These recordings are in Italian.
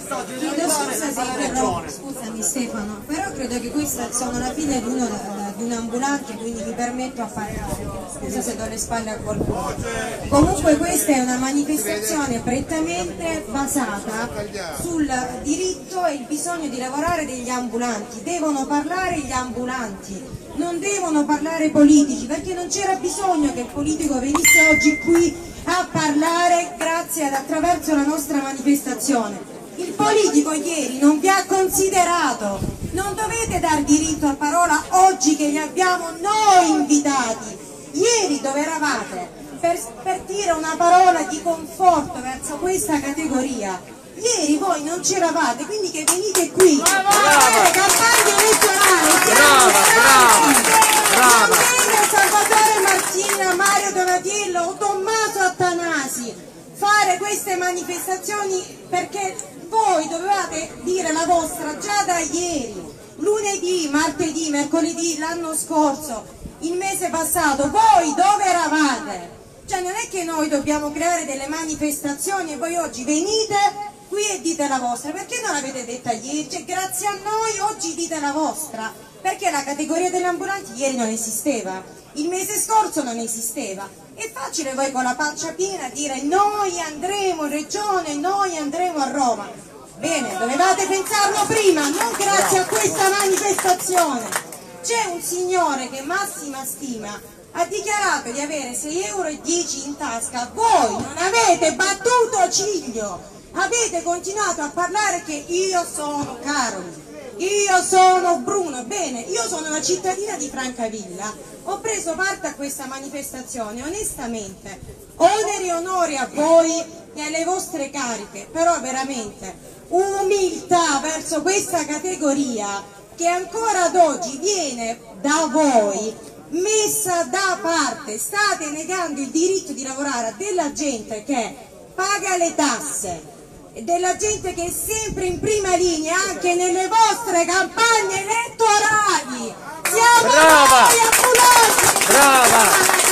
Scusami Stefano, però credo che questa sono la fine di un ambulante, quindi mi permetto a parlare. Scusa se do le spalle a qualcuno. Comunque questa è una manifestazione prettamente basata sul diritto e il bisogno di lavorare degli ambulanti. Devono parlare gli ambulanti, non devono parlare i politici, perché non c'era bisogno che il politico venisse oggi qui a parlare attraverso la nostra manifestazione. Il politico ieri non vi ha considerato, non dovete dar diritto a parola oggi che li abbiamo noi invitati. Ieri dove eravate? Per dire una parola di conforto verso questa categoria. Ieri voi non c'eravate, quindi che venite qui a fare campagna elettorale. Non viene Salvatore Martina, Mario Donatiello o Tommaso Attanasi fare queste manifestazioni, perché voi dovevate dire la vostra già da ieri, lunedì, martedì, mercoledì, l'anno scorso, il mese passato. Voi dove eravate? Cioè non è che noi dobbiamo creare delle manifestazioni e voi oggi venite qui e dite la vostra. Perché non l'avete detta ieri? Cioè, grazie a noi oggi dite la vostra, perché la categoria degli ambulanti ieri non esisteva, il mese scorso non esisteva. È facile voi con la pancia piena dire noi andremo in regione, noi andremo a Roma. Bene, dovevate pensarlo prima, non grazie a questa manifestazione. C'è un signore che massima stima ha dichiarato di avere 6,10 euro in tasca. Voi non avete battuto ciglio, avete continuato a parlare che io sono Caroli, io sono Bruno. Bene, io sono una cittadina di Francavilla, ho preso parte a questa manifestazione, onestamente, oneri e onori a voi e alle vostre cariche, però veramente umiltà verso questa categoria che ancora ad oggi viene da voi messa da parte. State negando il diritto di lavorare a della gente che paga le tasse, della gente che è sempre in prima linea anche nelle vostre campagne elettorali. Siamo noi ambulanti! Brava!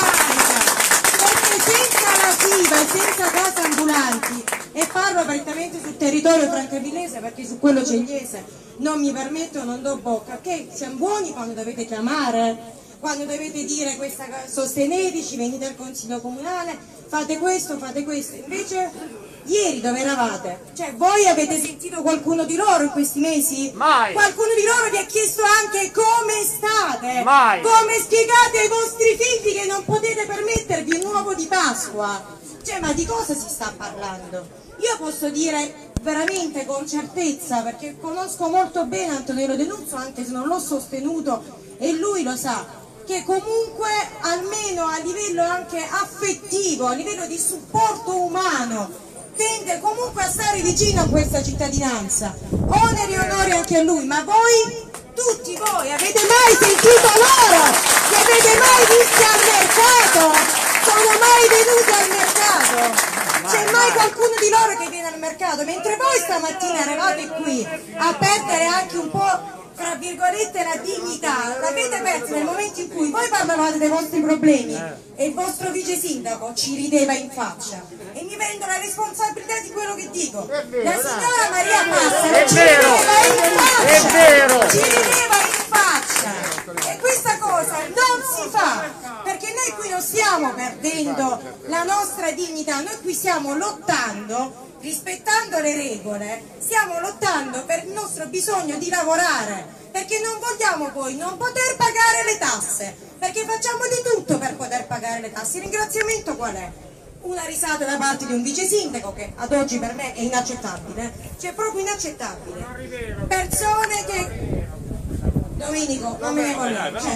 Perché senza la FIBA e senza casa ambulanti, e parlo prettamente sul territorio francavillese perché su quello cegliese non mi permetto, non do bocca, che siamo buoni quando dovete chiamare, quando dovete dire questa, sosteneteci, venite al consiglio comunale, fate questo, invece ieri dove eravate? Cioè voi avete sentito qualcuno di loro in questi mesi? Mai! Qualcuno di loro vi ha chiesto anche come state? Mai! Come spiegate ai vostri figli che non potete permettervi un uovo di Pasqua? Cioè, ma di cosa si sta parlando? Io posso dire veramente con certezza, perché conosco molto bene Antonello Denuzzo, anche se non l'ho sostenuto e lui lo sa, che comunque almeno a livello anche affettivo, a livello di supporto umano, tende comunque a stare vicino a questa cittadinanza. Oneri e onori anche a lui. Ma voi, tutti voi, avete mai sentito loro? Li avete mai visti al mercato? Sono mai venuti al mercato? C'è mai qualcuno di loro che viene al mercato? Mentre voi stamattina eravate qui a perdere anche un po', tra virgolette, la dignità, l'avete persa nel momento in cui voi parlavate dei vostri problemi e il vostro vice sindaco ci rideva in faccia. E mi prendo la responsabilità di quello che dico. La signora Maria Passera ci rideva in faccia, ci rideva in faccia. E questa cosa non si fa, perché noi qui non stiamo perdendo la nostra dignità, noi qui stiamo lottando, rispettando le regole, stiamo lottando per il nostro bisogno di lavorare, perché non vogliamo poi non poter pagare le tasse, perché facciamo di tutto per poter pagare le tasse. Il ringraziamento qual è? Una risata da parte di un vice sindaco che ad oggi per me è inaccettabile, cioè proprio inaccettabile. Persone che... Domenico, non me ne voglio,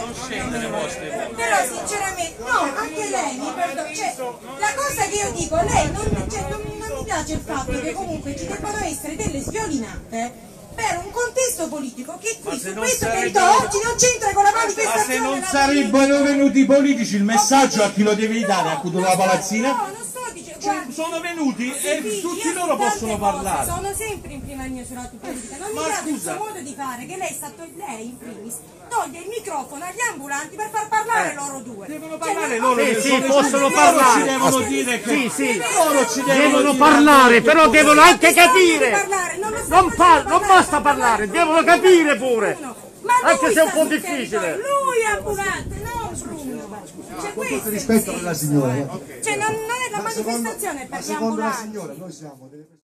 però sinceramente, no, anche lei mi perdono, cioè, la cosa che io dico, lei non mi piace il fatto che comunque ci debbano essere delle sviolinate per un contesto politico che qui su questo territorio oggi non c'entra con la manifestazione. Ma se non sarebbero venuti i politici, il messaggio a chi lo devi dare? A Cudo la Palazzina? No, non sto dicendo, sono venuti e tutti loro possono parlare. Sono sempre in prima linea sulla politica, non mi date il suo modo di fare, che lei in primis toglie il microfono agli ambulanti per far parlare loro due. Devono parlare loro, sì, possono parlare. Ci devono dire che loro ci devono parlare, però devono anche capire. Non basta parlare, devono capire pure. Anche se è un po' difficile. Lui è ambulante, non Bruno. Con tutto rispetto alla signora. Cioè non è la manifestazione per gli ambulanti. Secondo la signora noi siamo delle persone